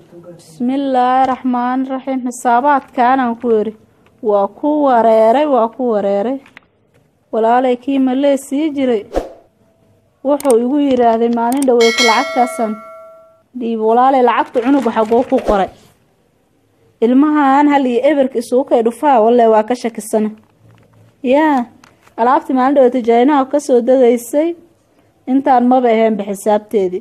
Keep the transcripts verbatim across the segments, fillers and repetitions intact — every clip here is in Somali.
بسم الله الرحمن الرحيم حسابات كان كوري وكو وريري وكو وريري ولا لكي ملي سيجري wuxuu igu yiraahday maalin dhaweey lacagtaasan diib walaal lacagtu cunug xaqoo ku qoray ilmahan hal iyo eberka isugu kay dhufaa wallahi waa ka shakisana yaa alaabti maalin dhaweey tijaaynaha ka soo dagaysay intaan maba ahayn bixisaabteedii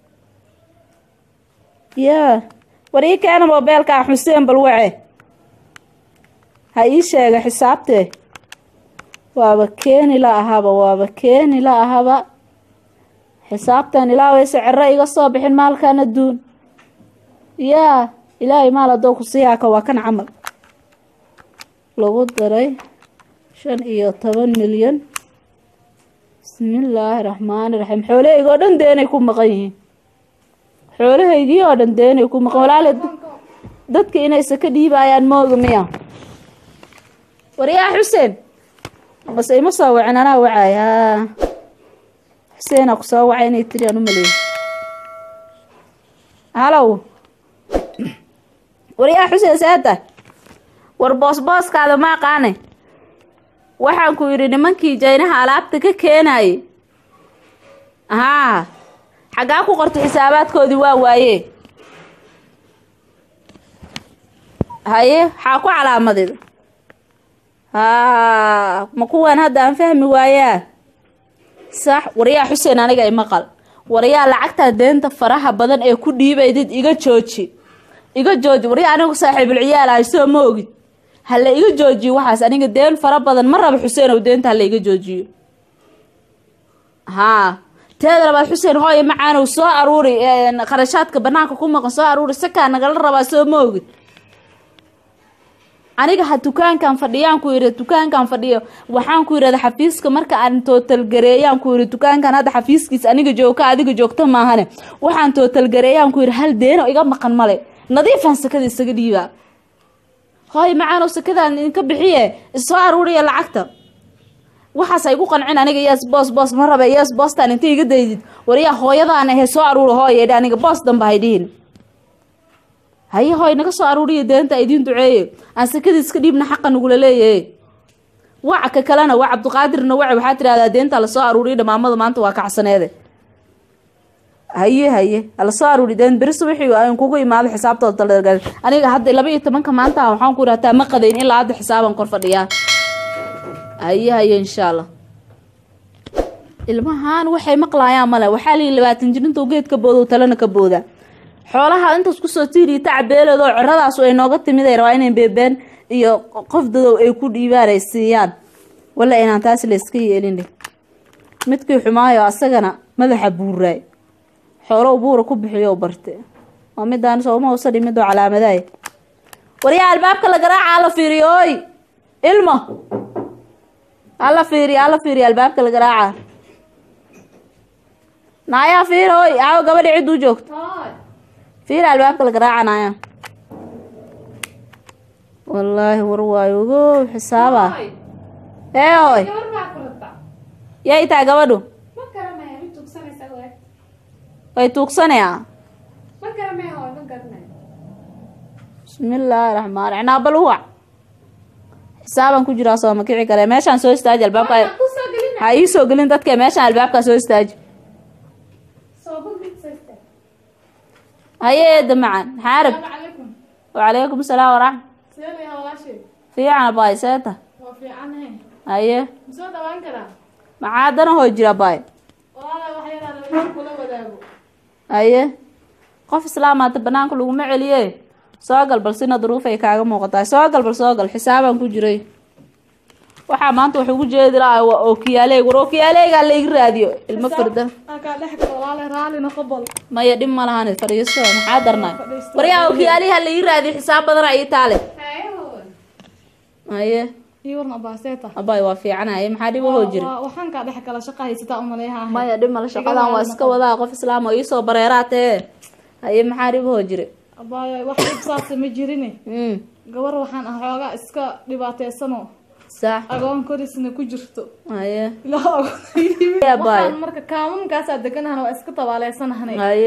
yaa warii kaana mobilka Xuseen balwace ha ii sheega xisaabtee waaba keeni la ahaba waaba keeni la ahaba حسابتان إلهي سعر رأيك الصبح المال كان الدون يا إلهي مال الدوك سياك وكان عمل لو دري شن إيو طبعا مليون بسم الله الرحمن الرحيم حوله يقولون دين يكون مغيين حوله يقولون دين يكون مغيين ولا دادك إنا يسكدي بايان موغمية وريا حسين بس أي مصاوع أنا وعايا حسين أقصى وعيني تري أنا ملي هلو وريا حسين ساته ورباص باص كذا ما قاني waxaan ku yiri nimankii jaynaha alaabta ka keenay aha xagaa ku qortay xisaabaadkoodii waa waaye haye xaa ku calaamadeed ha ma kuwan hadda aan fahmi waayaa صح وريا حسين أنا جاي مقال وريا لعقتها دينتا فرحة بدن إيه كل يبيدد إيجا جوجي إيجا جوجي وريا أنا صاحب العيال عايزه موجود هلا إيجا جوجي وحاس أنا قدين فرحة بدن مرة بحسين ودينتا هلا إيجا جوجي ها تدرى بعد حسين هاي معانا وصاع روري خرشات كبناك كوما قصاع روري سكان نقل الربع سو موجود aniga ha dukaankan fadhiyaan ku yiri dukaankan fadhiyo waxaan ku yiraahdaa xafiiska marka aan total gareeyaan ku yiri dukaankan hada xafiiskiisa aniga joogka adiga joogta ma ahane waxaan total gareeyaan ku yiri hal deeno iga maqan male nadiifan sakada isaga dhiiba hay macaan oo sakadaan in ka bixiye soo aruuriya lacagta waxaas ay ku qancin aniga yes boss boss ma raba yes boss tan inta iga daydid wariya hooyadaan ah soo aruuro hooyada aniga boss damba haydin هاي هاي نقص عرورية ده أنت أيدين دعية أنت كده سكديبنا حقا نقول ليه وعك كلنا وعبد القادر نوع بحاتر على ده أنت على صار عرورية ده ما مضى ما أنت واقع سنة هذا هاي هاي على صار عرورية ده برسوا بحي وأنا كوكو ما هذا حساب تطلع الرجال أنا هاد لبي تمن كمان أنت وحنا كورة تام قدين إلا هذا حساب نقرف الريال هاي هاي إن شاء الله المهان وحي مقلع يا ملا وحالي اللي بتنجن توجد كبوده وتلنا كبوده xoolaha inta isku soo tiiri tacbeelado ciradaas oo ay nooga timiday rabaa inay beebeen iyo qofdado ay ku dhiibaaraysiiyaan wala inaan taas la iska yeelin midkii xumaayo asagana madaxa buuray xoolo buura ku bixiyo barte oo midaan soo ma usadi mid oo calaamaday wariya albaabka la garaaca la fiiriyooy ilmo alla fiiri alla fiiri albaabka la garaaca naaya fiirooy aaw gabadh cid u joogto فير الباب كل قراعنا يا والله ورواي وقو حسابه ايه هوي يا ايتا قبضو ما كرمه هي توكسني سوي اي توكسني يا ما كرمه هوي ما كرمه بسم الله الرحمن الرحيم انا بلوع حسابا كجرا سو ما كيعي كره ميشان سو استاج الباب هاي سو غلين ددك ميشان الباب سو استاج هيا دمعان حارب السلام عليكم وعليكم السلام ورحمة سيري يا ولاشي في عنا باي ساته وفي عنه هيا مسوى دوان كلا معادنا هو جرا باي والله وحيانا لو كل وداغو هيا قف اسلامات بنانك لو ما عليه سوغل بل سنا ظروفay kaaga muuqataa soogal bal soogal xisaaban ku jiray waxa maanta wuxuu ugu jeedaa oo kiyaalay oo kiyaalayga la iga raadiyo ilmo farda aka dhaxka walaal raali naqbal ma yadhim ma lahan fariiso maxaa darnaa wariya oo kiyaaliha la iga raadiyo xisaab badan ay taale haye iyo warna baaseeta abay waa fiicanahay maxaa dib u jira waxaan ka dhax kala shaqo haysata u maleeyahay ma yadhim ma la shaqadan waa iska wadaa qof islaam oo isoo bareeraatee haye maxaa dib u jira abay wax ibsaas ma jirine mm gabar waxaan ah xooga iska dhibaateysano صح agoon korisna ku jirto haye ilaa يا باي marka kaamun kaas aad deganahay waa iska tabaaleysanahna haye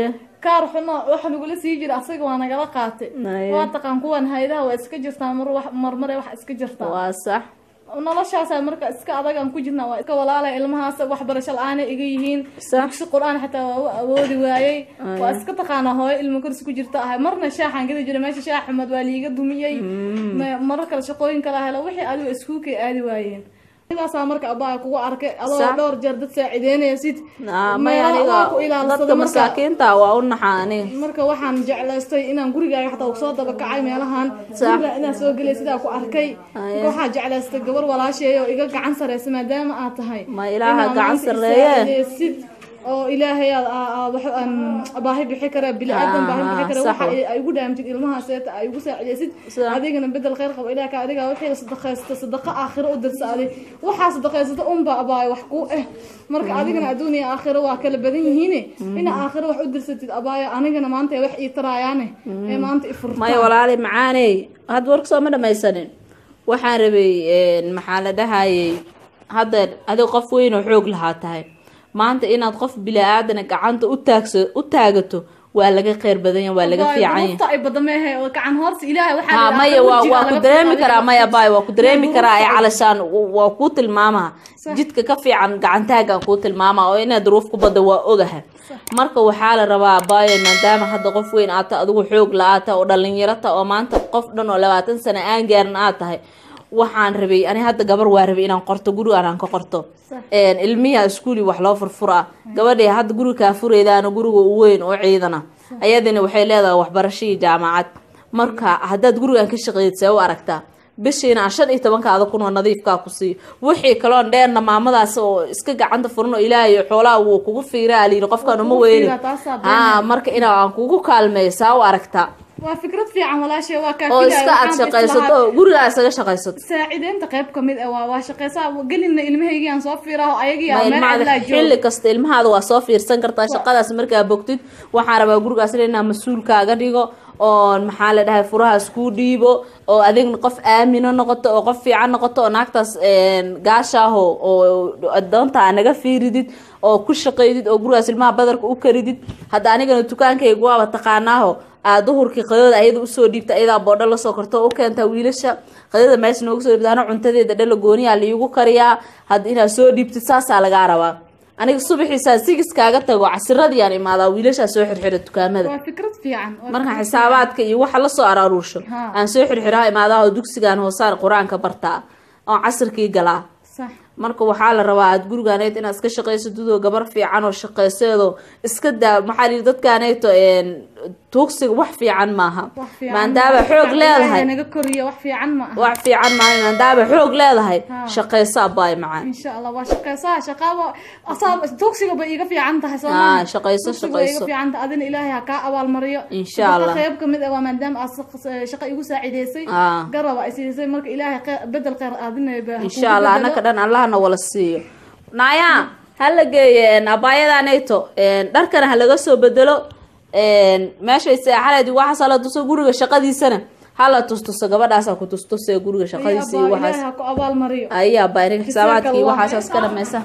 kaar xuno waxa nagula sii jira asaga waa nagala qaatay waa taqaan kuwan haydaha waa iska jirtaa mar wax marmar wax iska jirtaa waa sax noloshaas marka iska adag aan ku jirnaa waa iska walaala ilmahaas wax barasho la'aan ay iga yihiin si quraan xataa waa awoodi waayay waa iska taqaana hooyo ilmo kursi ku jirta ah marna shaaxan gada jira meesha shaax xumad waa liiga dumiyay marka kala shaqooyin kala helo wixii adiga iskuulkay aadi waayeen sidaas marka abaa kugu arkay adoo dhowr jeer dad saacideynaysid ma aniga dadka masaakiinta waa u naxaani marka waxaan jeclaystay inaan gurigaaga xataa soo daba kacay meelahan guriga inaan soo galay sidaa ku arkay waxaan jeclaystay gabar walaashay oo iga gacan sareysa maadaama aad tahay ma ilaaha gacan sareeyay oo ilaahay wax aan baahi bixi kara bil aadan baahi bixi kara waxa ay ugu dhaamtid ilmaha seeta ay ugu saacideysid adigana bedel khayr qabo ilaaha ka adiga wixii sadaqaysta sadaqa aakhiro u dirsaday waxa sadaqaysta umba abaay wax ku eh marka adigana adduuniya aakhiro waa kala badan yihiin in aakhiro wax u dirsatid abaay anigana maanta wax ii taraayane ee maanta ifurta may walaali macaanay had warka soo ma dhamaysanin waxaan rabay maxaa la dhahayay hadda adiga qof weyn oo xoog lahaa tahay maanta inaad qof bilaadan gacanta u taagso u taagato waa laga qeyr badan yahay waa laga fiican yahay ay badamee oo gacan horta ilaahay waxa ha maya waa waa ku dareemi karaa maya baay waa ku dareemi karaa ay calashaan waa ku tilmaamaha jidka ka fiican gacantaaga ku tilmaama oo inaad duruuf ku bada waa ogahay marka waxaa la rabaa baay maadaama hadda qof weyn aad tahay adigu xoog la'aata oo dhalinyarada oo maanta qof dhan oo labaatan sano aan gaarin aad tahay waxaan rabay ani hadda gabar waa rabay inaan qorto guriga aan ka qorto een ilmiya iskuuli wax loo furfura gabadhay hadda guriga ka fureedaan guriga u weyn oo ciidana ayadana waxay leedahay waxbarasho jaamacad marka haddaad guriga ka shaqeeyay u aragtaa bishiina shan iyo toban kaada kun oo nadiifka ku sii wixii kale oo dheerna maamadaas oo iska gacanta furno ilaahay xoolaha uu kugu fiiraa liin qofkan uma weyn ha marka ina aan kugu kaalmeeysaa u aragtaa waa fikrad fiican walaashay waa ka oo iska aad shaqaysato guriga isaga shaqaysato saacideynta qayb kamid ah waa waa shaqaysaa galina ilmahayga aan soo fiiraho ayagii aan meel la joogo xilli kasta ilmahaada waa soo fiirsan kartaa shaqadaas markaa bogtid waxaan rabaa gurigaas inaan mas'uul kaaga dhigo oo maxaa la dhahay furaha isku dhiibo oo adigna qof aamino noqoto oo qof fiican noqoto oo naagtaas een gaashaho oo adoonta naga fiiridid oo ku shaqeydid oo gurigaas ilmaha badarka u karidid hadda anigana dukaankayga waa taqaanaaho aad duhurkii qadada ayada u soo dhiibta ayada boodho la soo korto oo keenta wiilasha qadada meesha noogu soo dhiibtaana cuntadeeda dhalo gooniya la igu kariyaa had inaad soo dhiibtid saasa laga rabaa aniga subaxiisa sigis kaaga tago casradii aan imaada wiilasha soo xirxira dukaamada waa fikrad fiican marka xisaabaadka iyo waxa la soo araaruusho aan soo xirxiraa imaadaha dugsigan hoosaan quraanka bartaa oo casirkii galaa صح marka waxaa la rabaa aad guriganeed inaad iska shaqeyso dudoo gabar fiican oo shaqeyseedo iska daa maxaa li dadkaaneeto een tuugsiga wax fiican maaha maadaama xoog leedahay naga koriyo wax fiican ma aha wax fiican maaha maadaama xoog leedahay shaqeyso baay macaan insha Allah waa shaqeyso shaqaba asaab tuugsiga bay iga fiican tahay soo ah shaqeyso shaqeyso iga fiican tahay adina ilaahay ka abaal mariyo insha Allah qayb kamid ah maadaama aad shaqo igu saacideysay garab ay siisay marka ilaahay bedel qeyr adina insha Allah anaka dhan Allah na wala siiyo naya hala geeyeen abaayadaanayto een dharkana halaga soo bedelo een meeshay seexaleed waxa sala tuso guriga shaqadiisana hala tustuso gabadhaas ku tustuso guriga shaqadiisa iyo waxaas ku abaal mariyo ayaa baarin xisaabaadkii waxaas ka dhameeysa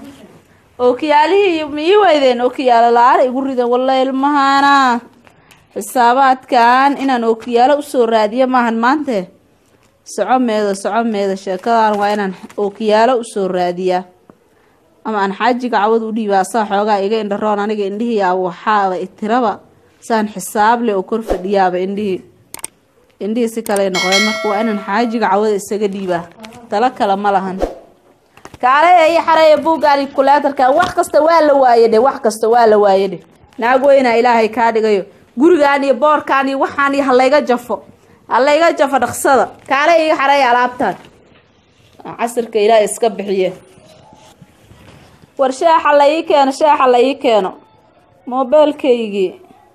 oo kiyaalihi mii weydeen oo kiyaala laar igu ridan wallahi ilmahana xisaabaadkan inaan oo kiyaala u soo raadiyo maahan maanta socomeeda socomeeda sheekadan waa inaan oo kiyaala u soo raadiyaa ama aan xaajiga cawad u dhiibaa saa xoogaa iga indharoon aniga indhihii aa waxaada itiraba saan xisaab leh oo kor fadhiyaaba indhihii indhihii si kale noqdeen marka waa inaan xaajiga cawada isaga dhiibaa tala kale ma lahan kaale ay xareeyo buugaali kulaatarka wax kasta waa la waayay wax kasta waa la waayay naag weyna ilaahay ka dhigayo gurigaan iyo boorkaan iyo waxaan iyo halayga jafo halayga jafo dhaqsada kaale ay xareeyo alaabtaan casirka ilaahay iska bixiye war shaaxa la ii keeno shaaxa la ii keeno mobilkaygii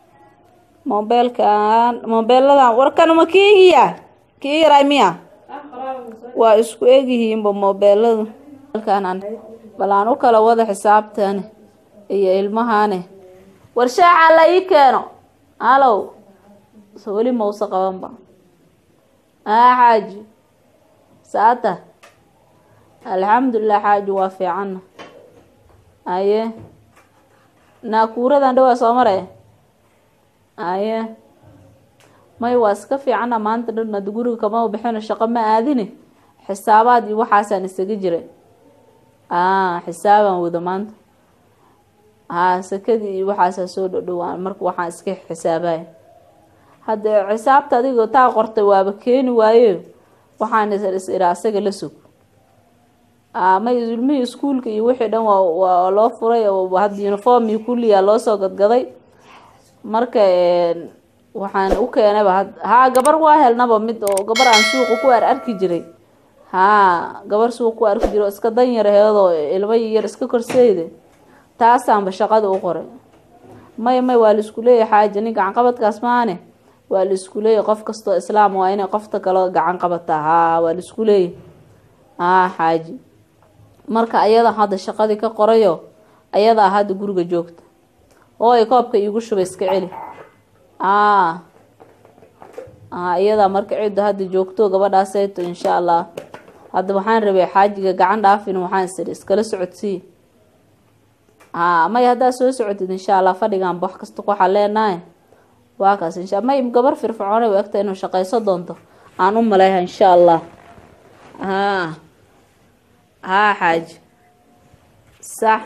mobilkan mobiladan warkan ma kiigiya kii yaray miya waa isku egyihiinba mobiladu halkaan balaan u kala wada xisaabtan iyo ilmahane war shaaxa la ii keeno halow sawili mawsa qabanba ah xaaji saata alxamdulillah xaaji waa fiican aye naakuradan dhawaa soo maray aye may waa iska fiicana maanta dhan ad guriga kama bixin shaqo ma aadine xisaabaad iyo waxaasaan isaga jiray ah xisaaban wada maanta ah sakadii iyo waxaas soo dhowaan marka waxaan iska xisaabay hadda xisaabta adiga taa qortay waaba keeni waayo waxaan is ira asaga la sug ah ma ilmihii iskuulka iyo wixii dhan waa loo furay oo hadda uniform iyo kulliya loo soo gadgaday marka waxaan u keenay ha gabar waa helnaba mid oo gabar aan suuq ku arki jiray ha gabar suuq ku arki jiro iska dan yar heedo ilmo yar iska korseeyde taasaan ba shaqada u qoray may may waa la isku leeyahay xaaje nin gacan qabadkaas maane waa la isku leeyahay qof kasto islaam waa inay qofta kale gacan qabata ha waa la isku leeyahay ah xaaje marka ayada hadda shaqadii ka qorayo ayada hadda guriga joogta oo ay koobka igu shubay iska celi ah ah iyada marka cid hadda joogto gabadhaas ay insha Allah hadda waxaan rabay xaajiga gacan dhaafin waxaan sir iskala socodsii ah ma yada soo socodid insha Allah fadhigan wax kasta ku xaleenay waa kaas insha Allah may gabar firfircoon ay waqti inuu shaqayso doonto aan u maleeyahay insha Allah ah ah xaaj sax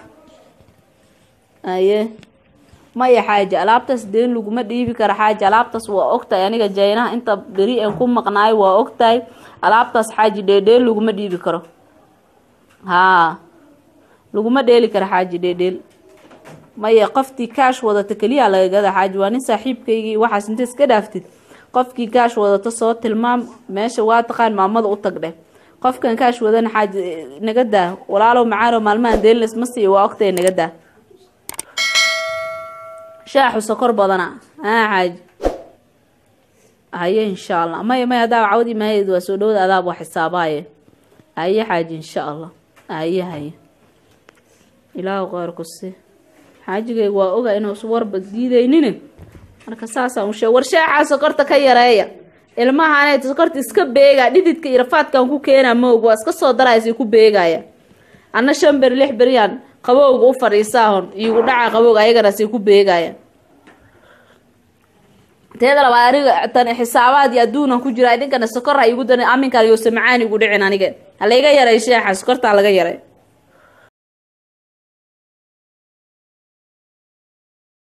aye maya xaaje alaabtaas deen laguma dhiibi kara xaaje alaabtaas waa ogtahay aniga jaynaha inta beri aan ku maqnaay waa ogtahay alaabtaas xaaje dheedheel laguma dhiibi karo ha laguma dheeli kara xaaje dheedheel maya qoftii kaash wadata kaliya laga gada xaaje waa nin saaxiibkaygii waxaas inta iska dhaaftid qofkii kaash wadata soo tilmaam meesha waa taqaan maamada u tagdhe qofkan kaash wadana xaaje naga daa walaalow macaaro maalmahan deelnas ma sii waa ogtahay naga daa شاحو سكر بدنا ها حاج هاي إن شاء الله ما ما هذا عودي ما هي ذو سودود هذا وحساباي هاي حاج إن شاء الله هاي هاي إلى غير قصة حاج جي وأوجا إنه صور بديدة إننا أنا كساسة وش ورشاحة سكرت كيرايا ilma haanay skorti iska beega dhididka irafaadkan ku keenaa moogo iska soo daraysay ku beegaya ana shan ber lix beriyaan qabowga u fariisaahon igu dhaca qabowga ayagana si ku beegaya teeda la waariga tan xisaabaad iyo aduuna ku jira idinkana sokor ay ugu dan aminka iyo samacaan ugu dhicin aniga haleega yaray sheexa sokorta laga yaray